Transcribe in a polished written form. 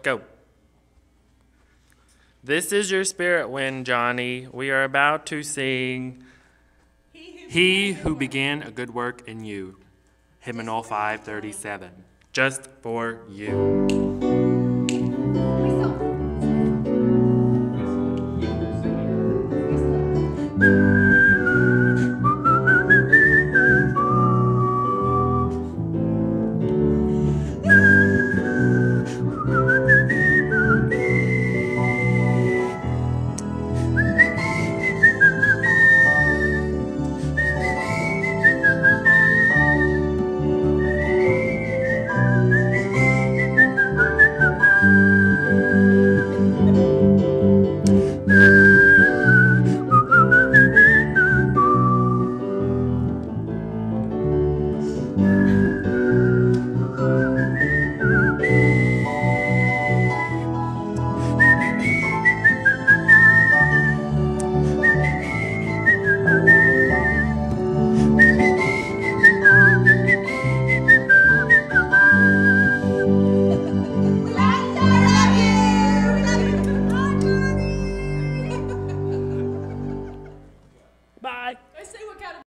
go. This is your spirit wind, Johnny. We are about to sing He Who Began a Good Work in You, Hymnal 537, just for you.